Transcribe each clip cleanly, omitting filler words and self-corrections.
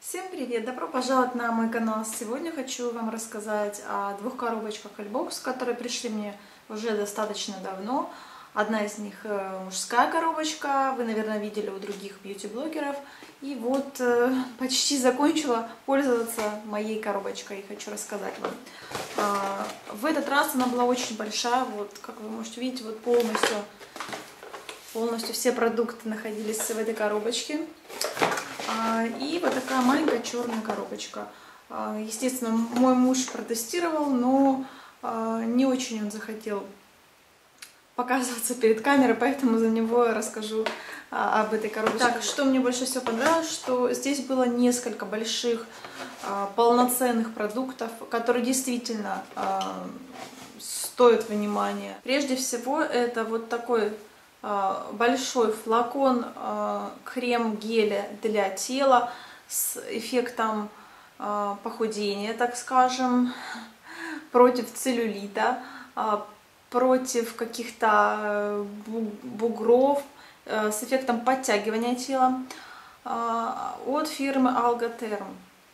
Всем привет! Добро пожаловать на мой канал! Сегодня хочу вам рассказать о двух коробочках Альбокс, которые пришли мне уже достаточно давно. Одна из них мужская коробочка, вы, наверное, видели у других бьюти-блогеров. И вот почти закончила пользоваться моей коробочкой и хочу рассказать вам. В этот раз она была очень большая, вот как вы можете видеть, вот полностью все продукты находились в этой коробочке. И вот такая маленькая черная коробочка. Естественно, мой муж протестировал, но не очень он захотел показываться перед камерой, поэтому за него я расскажу об этой коробочке. Так, что мне больше всего понравилось, что здесь было несколько больших полноценных продуктов, которые действительно стоят внимания. Прежде всего, это вот такой большой флакон крем-геля для тела с эффектом похудения, так скажем, против целлюлита, против каких-то бугров, с эффектом подтягивания тела от фирмы Alga-Term.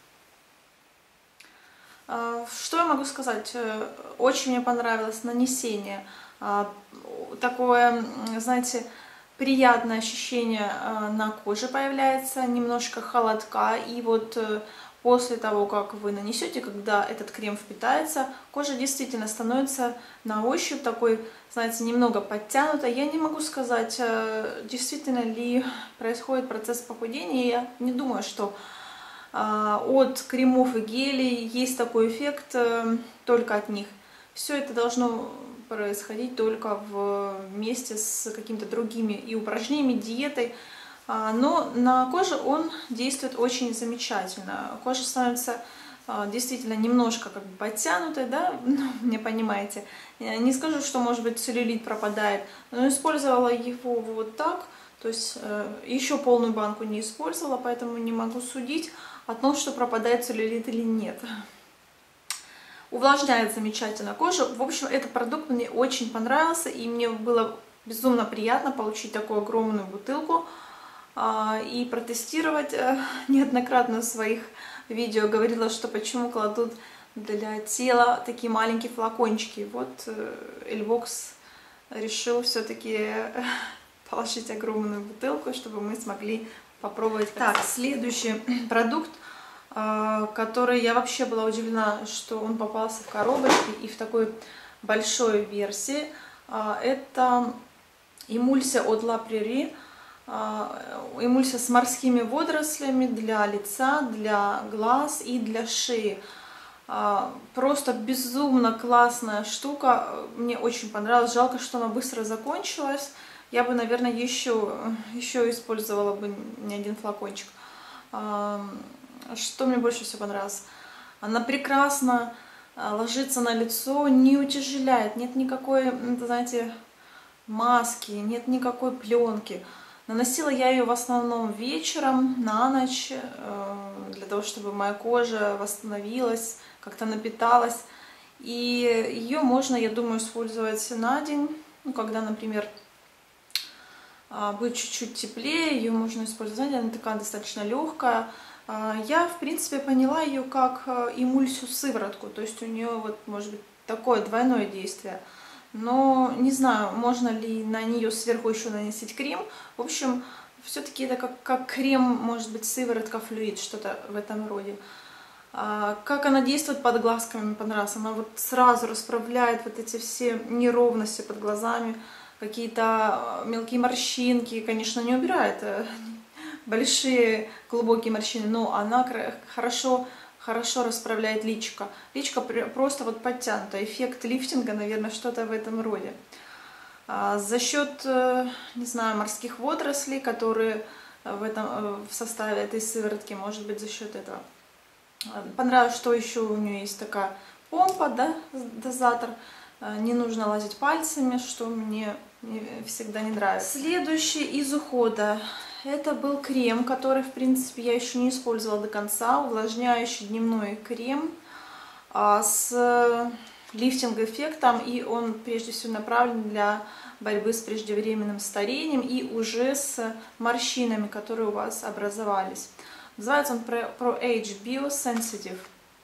Что я могу сказать? Очень мне понравилось нанесение. Такое, знаете, приятное ощущение на коже появляется, немножко холодка. И вот после того, как вы нанесете, когда этот крем впитается, кожа действительно становится на ощупь такой, знаете, немного подтянутой. Я не могу сказать, действительно ли происходит процесс похудения. Я не думаю, что от кремов и гелей есть такой эффект только от них. Все это должно происходить только вместе с какими-то другими и упражнениями, диетой. Но на коже он действует очень замечательно. Кожа становится действительно немножко как бы подтянутой, да, не понимаете. Не скажу, что, может быть, целлюлит пропадает, но использовала его вот так. То есть еще полную банку не использовала, поэтому не могу судить о том, что пропадает целлюлит или нет. Увлажняет замечательно кожу. В общем, этот продукт мне очень понравился, и мне было безумно приятно получить такую огромную бутылку и протестировать. Неоднократно в своих видео говорила, что почему кладут для тела такие маленькие флакончики. Вот Альбокс решил все-таки положить огромную бутылку, чтобы мы смогли попробовать. Так, следующий продукт, который я вообще была удивлена, что он попался в коробочке и в такой большой версии. Это эмульсия от La Prairie, эмульсия с морскими водорослями для лица, для глаз и для шеи. Просто безумно классная штука, мне очень понравилось. Жалко, что она быстро закончилась. Я бы, наверное, еще использовала бы не один флакончик. Что мне больше всего понравилось? Она прекрасно ложится на лицо, не утяжеляет, нет никакой, знаете, маски, нет никакой пленки. Наносила я ее в основном вечером, на ночь, для того, чтобы моя кожа восстановилась, как-то напиталась. И ее можно, я думаю, использовать на день, ну, когда, например, будет чуть-чуть теплее, ее можно использовать, она такая достаточно легкая. Я, в принципе, поняла ее как эмульсию сыворотку, то есть у нее, вот, может быть, такое двойное действие. Но не знаю, можно ли на нее сверху еще нанести крем. В общем, все-таки это как крем, может быть, сыворотка, флюид, что-то в этом роде. Как она действует под глазками, мне понравилось. Она вот сразу расправляет вот эти все неровности под глазами, какие-то мелкие морщинки, конечно, не убирает большие глубокие морщины, но она хорошо расправляет личико. Личико просто вот подтянуто. Эффект лифтинга, наверное, что-то в этом роде. За счет, не знаю, морских водорослей, которые в составе этой сыворотки, может быть, за счет этого. Понравилось, что еще у нее есть такая помпа, да, дозатор. Не нужно лазить пальцами, что мне всегда не нравится. Следующий из ухода. Это был крем, который, в принципе, я еще не использовала до конца. Увлажняющий дневной крем с лифтинг-эффектом. И он, прежде всего, направлен для борьбы с преждевременным старением и уже с морщинами, которые у вас образовались. Называется он Pro Age Biosensitive.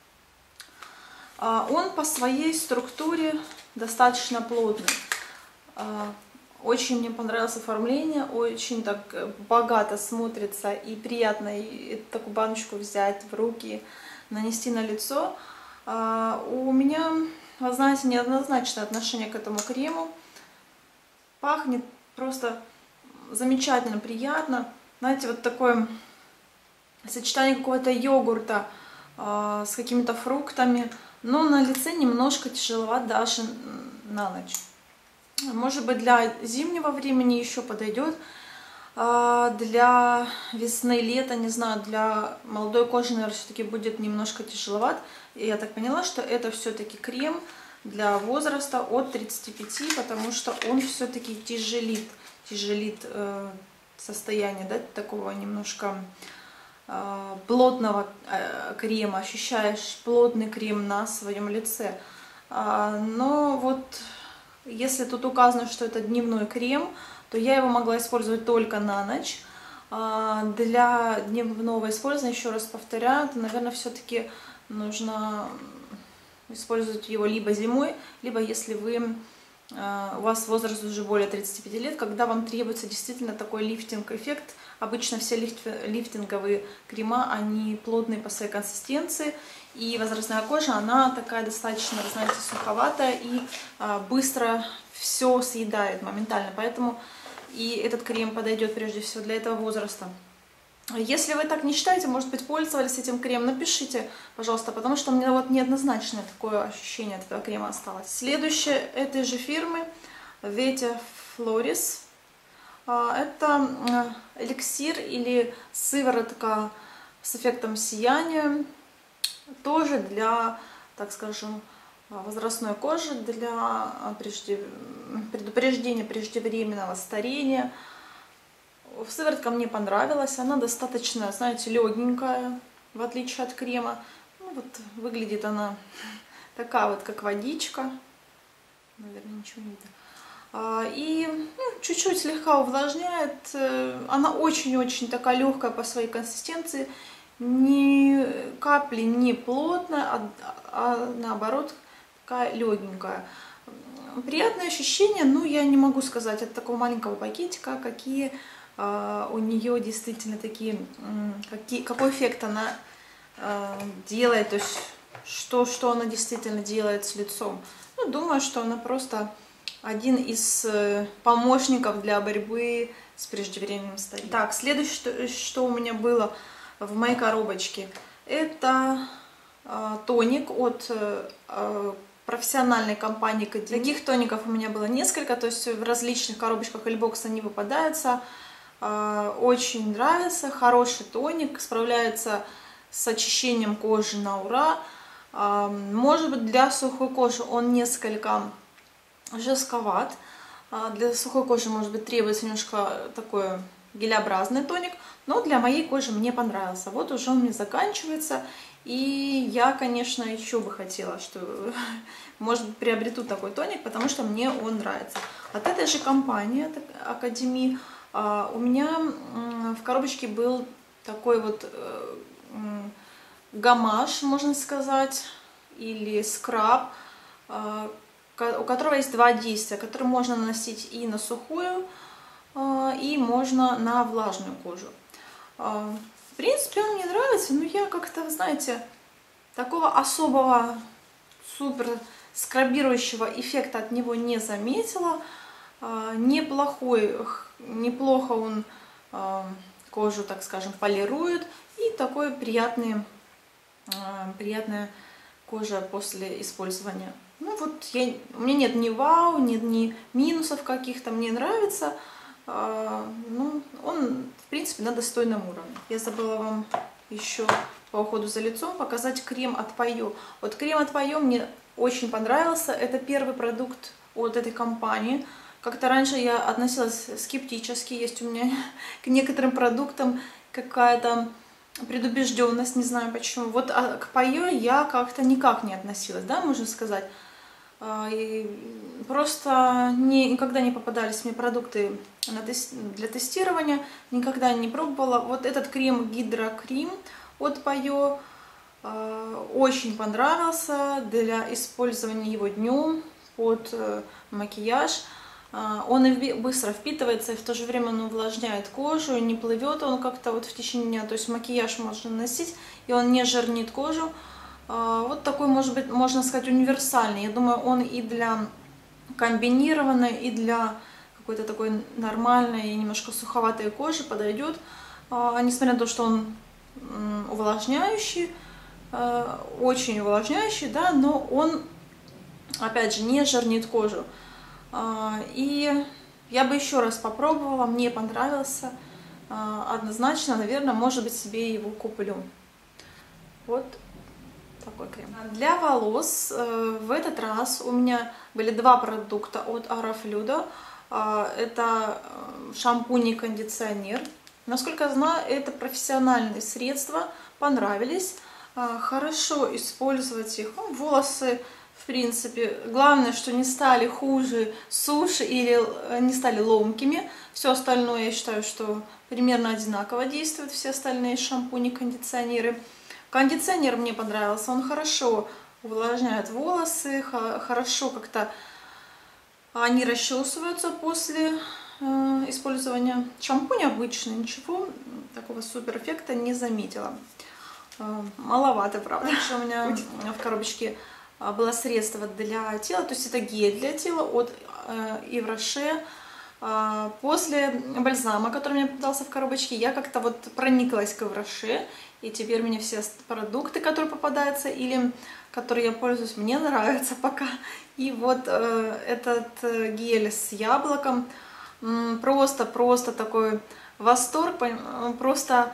Он по своей структуре достаточно плотный. Очень мне понравилось оформление, очень так богато смотрится и приятно и такую баночку взять в руки, нанести на лицо. У меня, вы знаете, неоднозначное отношение к этому крему. Пахнет просто замечательно, приятно. Знаете, вот такое сочетание какого-то йогурта с какими-то фруктами, но на лице немножко тяжеловато даже на ночь. Может быть, для зимнего времени еще подойдет, для весны, лета, не знаю, для молодой кожи, наверное, все-таки будет немножко тяжеловат. И я так поняла, что это все-таки крем для возраста от 35, потому что он все-таки тяжелит состояние, да, такого немножко плотного крема, ощущаешь плотный крем на своем лице. Но вот если тут указано, что это дневной крем, то я его могла использовать только на ночь. Для дневного использования, еще раз повторяю, то, наверное, все-таки нужно использовать его либо зимой, либо если у вас возраст уже более 35 лет, когда вам требуется действительно такой лифтинг-эффект. Обычно все лифтинговые крема, они плотные по своей консистенции, и возрастная кожа, она такая достаточно, вы знаете, суховатая и быстро все съедает моментально, поэтому и этот крем подойдет прежде всего для этого возраста. Если вы так не считаете, может быть, пользовались этим кремом, напишите, пожалуйста, потому что у меня вот неоднозначное такое ощущение от этого крема осталось. Следующее этой же фирмы Vita Floris. Это эликсир или сыворотка с эффектом сияния, тоже для, так скажем, возрастной кожи, для предупреждения преждевременного старения. Сыворотка мне понравилась, она достаточно, знаете, легенькая, в отличие от крема. Ну, вот выглядит она такая вот, как водичка. Наверное, ничего не видно. И чуть-чуть слегка увлажняет. Она очень-очень такая легкая по своей консистенции. Ни капли не плотная, а наоборот такая легенькая. Приятное ощущение, но я не могу сказать от такого маленького пакетика, какие у нее действительно какой эффект она делает, то есть что она действительно делает с лицом. Ну, думаю, что она просто один из помощников для борьбы с преждевременным старением. Так, следующее, что у меня было в моей коробочке, это тоник от профессиональной компании Academy. Таких тоников у меня было несколько, то есть в различных коробочках Эльбокс они выпадаются. Очень нравится, хороший тоник, справляется с очищением кожи на ура. Может быть, для сухой кожи он несколько жестковат. Для сухой кожи, может быть, требуется немножко такой гелеобразный тоник, но для моей кожи мне понравился. Вот уже он мне заканчивается, и я, конечно, еще бы хотела, что, может быть, приобрету такой тоник, потому что мне он нравится. От этой же компании, Academy, у меня в коробочке был такой вот гамаш, можно сказать, или скраб, у которого есть два действия, который можно наносить и на сухую, и можно на влажную кожу. В принципе, он мне нравится, но я как-то, знаете, такого особого супер скрабирующего эффекта от него не заметила. Неплохо он кожу, так скажем, полирует, и такой приятная кожа после использования. Ну вот, у меня нет ни вау, нет ни минусов каких-то, мне нравится. Ну, он, в принципе, на достойном уровне. Я забыла вам еще по уходу за лицом показать крем от Пайо. Вот крем от Пайо мне очень понравился. Это первый продукт от этой компании. Как-то раньше я относилась скептически. Есть у меня к некоторым продуктам какая-то предубежденность, не знаю почему. Вот к Пайо я как-то никак не относилась, да, можно сказать. И просто никогда не попадались мне продукты для тестирования, никогда не пробовала. Вот этот крем Гидрокрем от Пайо очень понравился для использования его днем под макияж. Он и быстро впитывается, и в то же время он увлажняет кожу, не плывет он как-то вот в течение дня. То есть макияж можно наносить, и он не жирнит кожу. Вот такой, может быть, можно сказать, универсальный. Я думаю, он и для комбинированной, и для какой-то такой нормальной, немножко суховатой кожи подойдет. Несмотря на то, что он увлажняющий, очень увлажняющий, да, но он, опять же, не жирнит кожу. И я бы еще раз попробовала, мне понравился. Однозначно, наверное, может быть, себе его куплю. Вот такой крем. Для волос в этот раз у меня были два продукта от Aerofluid. Это шампунь и кондиционер. Насколько я знаю, это профессиональные средства, понравились. Хорошо использовать их. Волосы, в принципе, главное, что не стали хуже суши или не стали ломкими. Все остальное, я считаю, что примерно одинаково действуют все остальные шампуни, кондиционеры. Кондиционер мне понравился, он хорошо увлажняет волосы, хорошо как-то они расчесываются после использования. Шампунь обычный, ничего такого супер эффекта не заметила. Маловато, правда. Раньше у меня в коробочке было средство для тела, то есть это гель для тела от Yves Rocher. После бальзама, который мне попадался в коробочке, я как-то вот прониклась к Yves Rocher, и теперь мне все продукты, которые попадаются или которые я пользуюсь, мне нравятся пока. И вот этот гель с яблоком, просто такой восторг, просто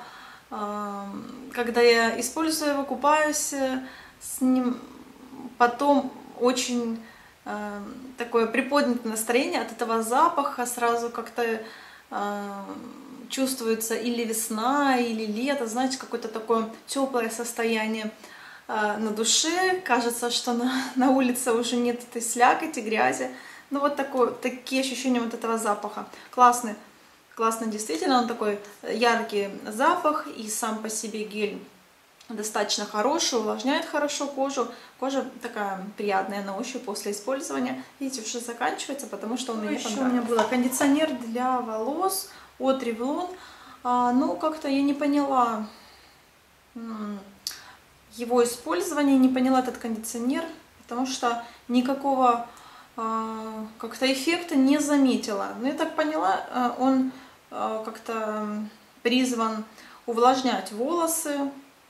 когда я использую его, купаюсь с ним, потом очень такое приподнятое настроение от этого запаха, сразу как-то чувствуется или весна, или лето, знаете, какое-то такое теплое состояние на душе, кажется, что на улице уже нет этой слякоти, грязи, ну вот такие ощущения вот этого запаха, классный, действительно, он такой яркий запах, и сам по себе гель достаточно хороший, увлажняет хорошо кожу. Кожа такая приятная на ощупь после использования. Видите, уже заканчивается, потому что он мне понравился. У меня был кондиционер для волос от Revlon. Ну, как-то я не поняла его использование, не поняла этот кондиционер, потому что никакого как-то эффекта не заметила. Но я так поняла, он как-то призван увлажнять волосы.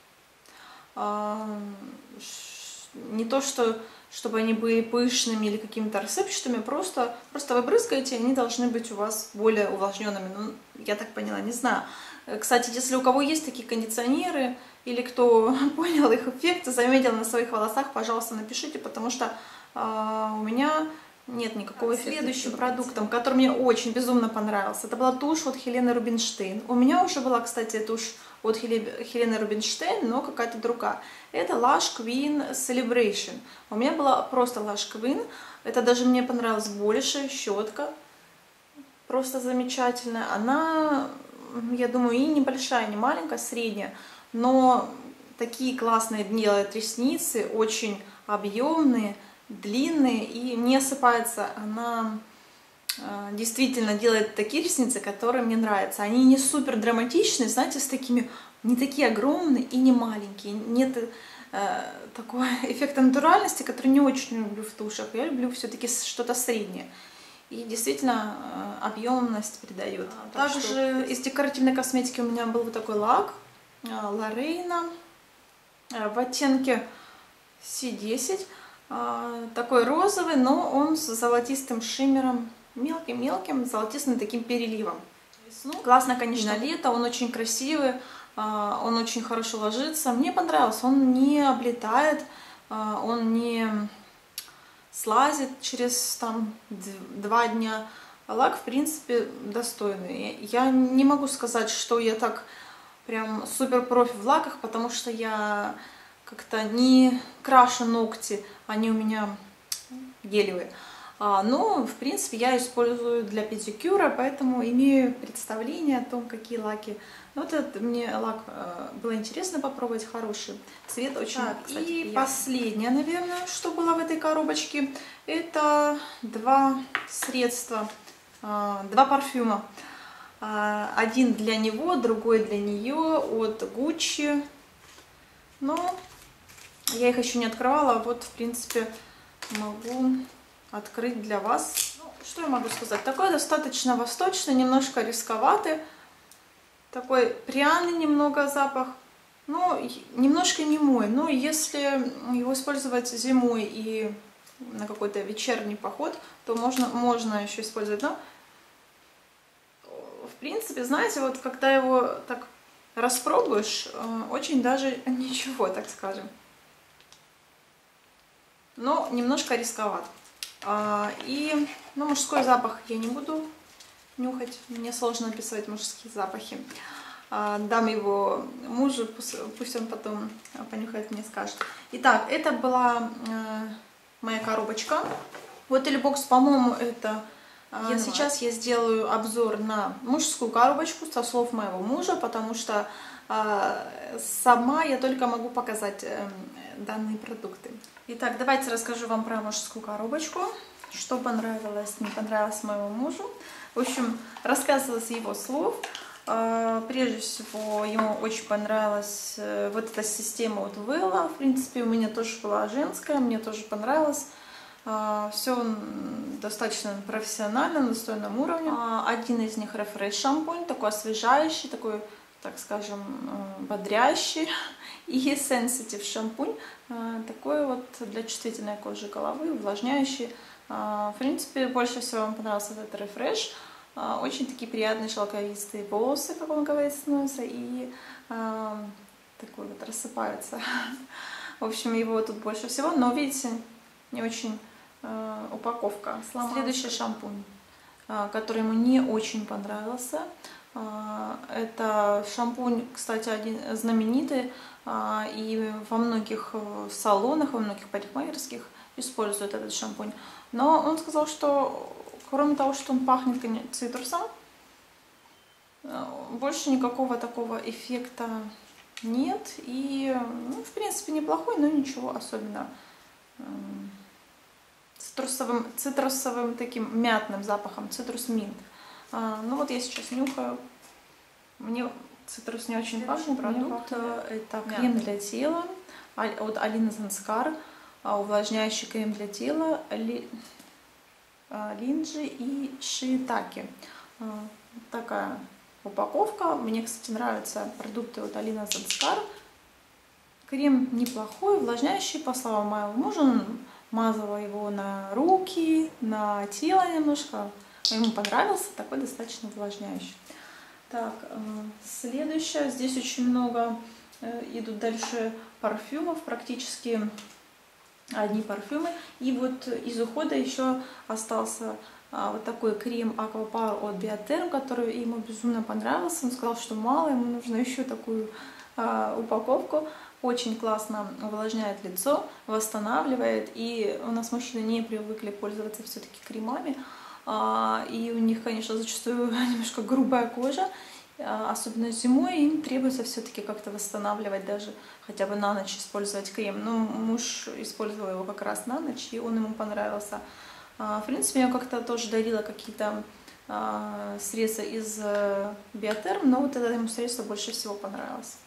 Не то, чтобы они были пышными или какими-то рассыпчатыми, просто вы брызгаете, и они должны быть у вас более увлажненными. Ну, я так поняла, не знаю. Кстати, если у кого есть такие кондиционеры, или кто понял их эффект, заметил на своих волосах, пожалуйста, напишите, потому что у меня нет никакого. Следующим продуктом, который мне очень безумно понравился, это была тушь от Хелены Рубинштейн. У меня уже была, кстати, тушь от Хелены Рубинштейн, но какая-то другая. Это Lush Queen Celebration. У меня была просто Lush Queen. Это даже мне понравилась больше. Щетка просто замечательная. Она, я думаю, и небольшая, не маленькая, средняя. Но такие классные делает ресницы, очень объемные, длинные, и не осыпается. Она действительно делает такие ресницы, которые мне нравятся. Они не супер драматичные, знаете, с такими, не такие огромные и не маленькие. Нет такого эффекта натуральности, который не очень люблю в тушах. Я люблю все-таки что-то среднее. И действительно объемность придает. Также из декоративной косметики у меня был вот такой лак Лорейна в оттенке C10. Такой розовый, но он с золотистым шиммером, мелким, золотистым таким переливом. Классно, конечно, на лето, он очень красивый, он очень хорошо ложится. Мне понравился, он не облетает, он не слазит через там 2 дня. Лак, в принципе, достойный. Я не могу сказать, что я так прям супер профи в лаках, потому что я как-то не крашу ногти, они у меня гелевые. Но, в принципе, я использую для педикюра, поэтому имею представление о том, какие лаки. Вот этот мне лак было интересно попробовать, хороший цвет, очень, кстати, и приятный. Последнее, наверное, что было в этой коробочке, это два средства, два парфюма. Один для него, другой для нее от Gucci. Но я их еще не открывала, вот, в принципе, могу открыть для вас. Ну, что я могу сказать? Такой достаточно восточный, немножко рисковатый, такой пряный немного запах, но немножко не мой. Но если его использовать зимой и на какой-то вечерний поход, то можно еще использовать. Но, в принципе, знаете, вот когда его так распробуешь, очень даже ничего, так скажем. Но немножко рисковат. И мужской запах я не буду нюхать, мне сложно описывать мужские запахи. Дам его мужу, пусть он потом понюхает, мне скажет. Итак, это была моя коробочка. Вот Box, по-моему, это... Сейчас я сделаю обзор на мужскую коробочку со слов моего мужа, потому что сама я только могу показать данные продукты. Итак, давайте расскажу вам про мужскую коробочку, что понравилось, не понравилось моему мужу. В общем, рассказывала с его слов. Прежде всего, ему очень понравилась вот эта система от Вэлла. В принципе, у меня тоже была женская, мне тоже понравилось. Все достаточно профессионально, на достойном уровне. Один из них Refresh шампунь, такой освежающий, такой, так скажем, бодрящий. И Sensitive шампунь, такой вот для чувствительной кожи головы, увлажняющий. В принципе, больше всего вам понравился этот Refresh. Очень такие приятные шелковистые волосы, как он говорит, становятся, и такой вот рассыпаются. В общем, его тут больше всего, но видите, не очень упаковка сломалась. Следующий шампунь, который ему не очень понравился. Это шампунь, кстати, один знаменитый, и во многих салонах, во многих парикмахерских используют этот шампунь. Но он сказал, что кроме того, что он пахнет цитрусом, больше никакого такого эффекта нет. И, ну, в принципе, неплохой, но ничего особенного. Цитрусовым таким мятным запахом, цитрус минт. Ну вот я сейчас нюхаю. Мне цитрус не очень пахнет. Продукт это крем для тела от Alina Zanskar, увлажняющий крем для тела линджи и шиитаке. Такая упаковка. Мне, кстати, нравятся продукты от Alina Zanskar. Крем неплохой, увлажняющий, по словам моего мужа. Он мазала его на руки, на тело немножко. Ему понравился, такой достаточно увлажняющий. Так, следующее. Здесь очень много идут дальше парфюмов, практически одни парфюмы. И вот из ухода еще остался вот такой крем Aqua Power от Bioterm, который ему безумно понравился. Он сказал, что мало, ему нужно еще такую упаковку. Очень классно увлажняет лицо, восстанавливает. И у нас мужчины не привыкли пользоваться все-таки кремами. И у них, конечно, зачастую немножко грубая кожа. Особенно зимой им требуется все-таки как-то восстанавливать, даже хотя бы на ночь использовать крем. Но муж использовал его как раз на ночь, и он ему понравился. В принципе, я как-то тоже дарила какие-то средства из Bioterm, но вот это ему средство больше всего понравилось.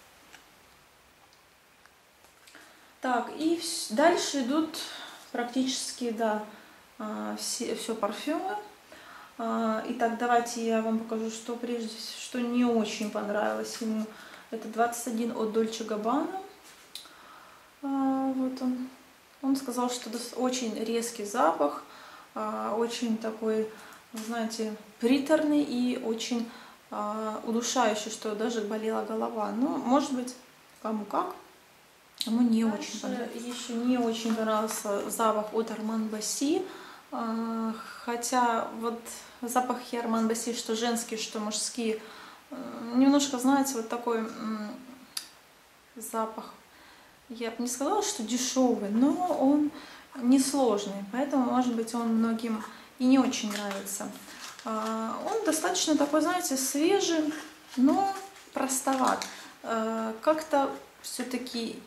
Так, и дальше идут практически, да, все парфюмы. Итак, давайте я вам покажу, что прежде что не очень понравилось ему. Это 21 от Dolce Gabbana. Вот он. Он сказал, что очень резкий запах, очень такой, знаете, приторный и очень удушающий, что даже болела голова. Ну, может быть, кому как. Ему не очень понравился. Еще не очень понравился запах от Armand Basi. Хотя вот запахи Armand Basi, что женские, что мужские, немножко, знаете, вот такой запах я бы не сказала, что дешевый, но он несложный, поэтому, может быть, он многим и не очень нравится. Он достаточно такой, знаете, свежий, но простоват. Как-то все-таки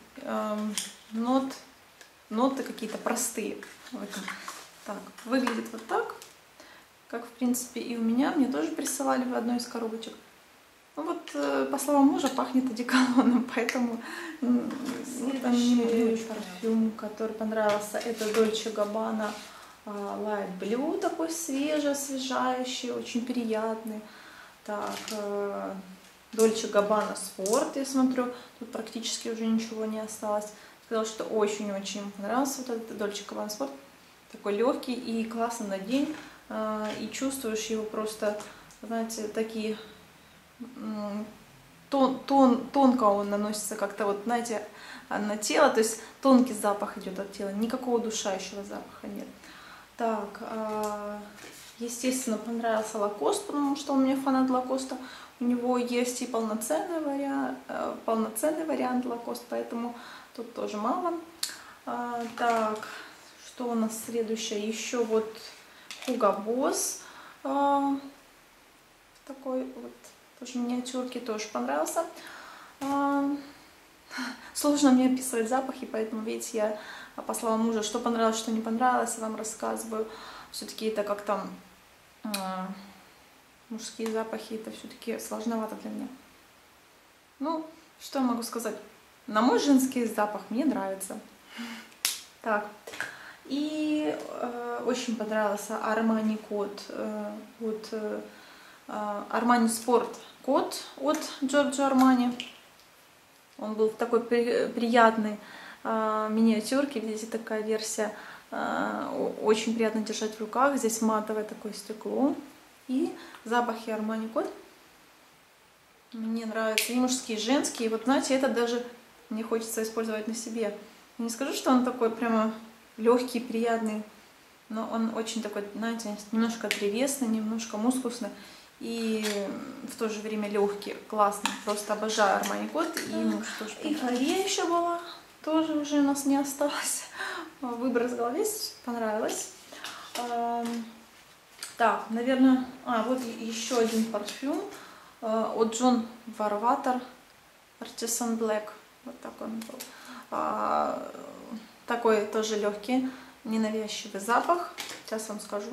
ноты какие-то простые в этом. Так, выглядит вот так, как в принципе и у меня. Мне тоже присылали в одной из коробочек. Ну вот, по словам мужа, пахнет одеколоном, поэтому следующий парфюм, который понравился, это Dolce Gabbana Light Blue, такой свежий, освежающий, очень приятный. Так, Dolce Gabbana Sport, я смотрю, тут практически уже ничего не осталось. Сказала, что очень-очень понравился вот этот Dolce Gabbana Sport. Такой легкий и классно на день, и чувствуешь его просто, знаете, такие... Тонко он наносится как-то, вот, знаете, на тело, то есть тонкий запах идет от тела, никакого удушающего запаха нет. Так, естественно, понравился Лакост, потому что он мне фанат Лакоста. У него есть и полноценный вариант Лакост, поэтому тут тоже мало. Так, что у нас следующее? Еще вот Hugo Boss. Такой вот тоже миниатюрки, тоже понравился. Сложно мне описывать запахи, поэтому, видите, я по словам мужа, что понравилось, что не понравилось, я вам рассказываю. Все-таки это как-то мужские запахи, это все-таки сложновато для меня. Ну, что я могу сказать? На мой женский запах мне нравится. Так, и очень понравился Armani Code от Armani Sport кот от Giorgio Armani. Он был в такой приятной миниатюрке. Видите, такая версия. Очень приятно держать в руках. Здесь матовое такое стекло. И запахи Armani Code мне нравятся. И мужские, и женские. И вот, знаете, это даже мне хочется использовать на себе. Я не скажу, что он такой прямо легкий, приятный. Но он очень такой, знаете, немножко древесный, немножко мускусный. И в то же время легкий, классный. Просто обожаю Armani Code. И муж тоже. И Корея еще была. Тоже уже у нас не осталось. Выбор с головы понравилось. Так, наверное... вот еще один парфюм от John Warwater Artisan Black. Вот так он был. Такой тоже легкий, ненавязчивый запах. Сейчас вам скажу.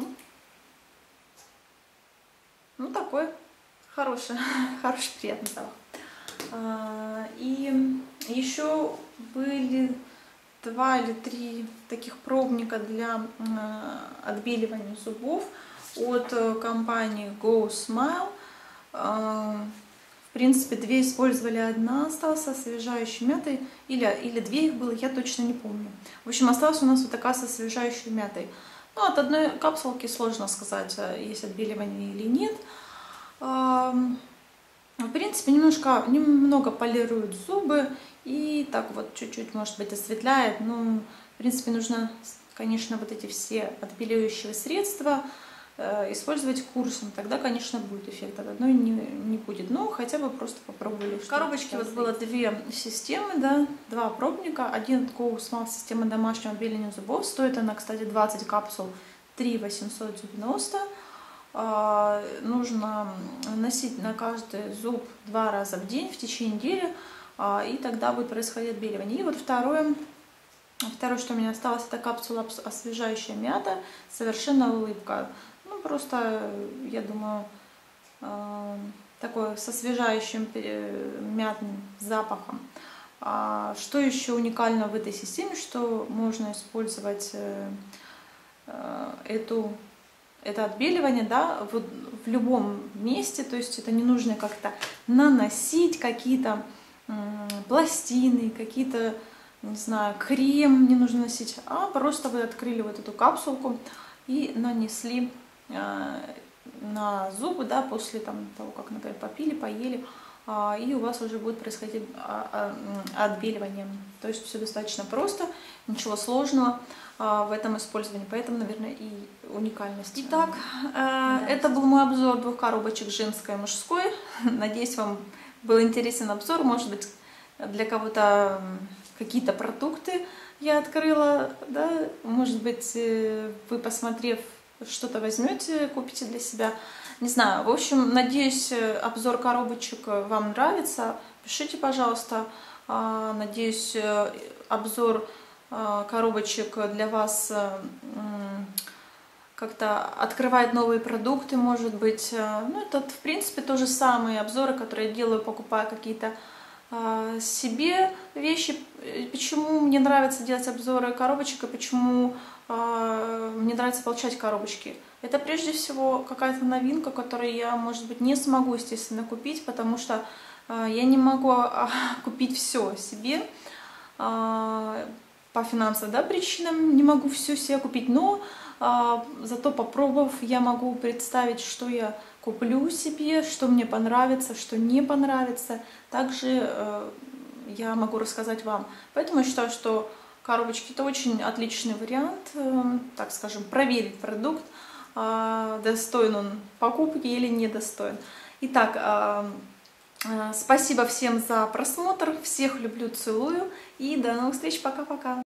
Ну, такой хороший, приятный запах. И еще были 2 или 3 таких пробника для отбеливания зубов от компании Go Smile. В принципе, 2 использовали, 1 осталась со освежающей мятой, или 2 их было, я точно не помню. В общем, осталась у нас вот такая со освежающей мятой. Ну, от одной капсулки сложно сказать, есть отбеливание или нет. В принципе, немного полирует зубы и так вот чуть-чуть, может быть, осветляет. Но, в принципе, нужно, конечно, вот эти все отбеливающие средства использовать курсом. Тогда, конечно, будет эффект. От одной не будет. Но хотя бы просто попробовали. В коробочке вот было 2 системы, да, 2 пробника. Один Go Smile система домашнего отбеливания зубов. Стоит она, кстати, 20 капсул 3 890. Нужно наносить на каждый зуб 2 раза в день в течение недели, и тогда будет происходить отбеливание. И вот второе, что у меня осталось, это капсула освежающая мята, совершенно улыбка. Ну, просто, я думаю, такой с освежающим мятным запахом. Что еще уникально в этой системе, что можно использовать это отбеливание, да, в любом месте, то есть это не нужно как-то наносить какие-то пластины, какие-то, не знаю, крем не нужно носить, а просто вы открыли вот эту капсулку и нанесли на зубы, да, после того, как, например, попили, поели, и у вас уже будет происходить отбеливание. То есть все достаточно просто, ничего сложного в этом использовании, поэтому, наверное, и уникальность. Итак, это был мой обзор 2 коробочек женской и мужской. Надеюсь, вам был интересен обзор. Может быть, для кого-то какие-то продукты я открыла, да, может быть, вы, посмотрев, что-то возьмете, купите для себя. Не знаю, в общем, надеюсь, обзор коробочек вам нравится. Пишите, пожалуйста. Надеюсь, обзор коробочек для вас как-то открывает новые продукты, может быть. Ну, это, в принципе, то же самые обзоры, которые я делаю, покупая какие-то себе вещи. Почему мне нравится делать обзоры коробочек и почему мне нравится получать коробочки? Это прежде всего какая-то новинка, которую я, может быть, не смогу, естественно, купить, потому что я не могу купить все себе. По финансовым, да, причинам не могу все себе купить, но зато попробовав, я могу представить, что я куплю себе, что мне понравится, что не понравится. Также я могу рассказать вам. Поэтому я считаю, что коробочки это очень отличный вариант, так скажем, проверить продукт, достоин он покупки или недостоин. Итак, спасибо всем за просмотр, всех люблю, целую и до новых встреч, пока-пока.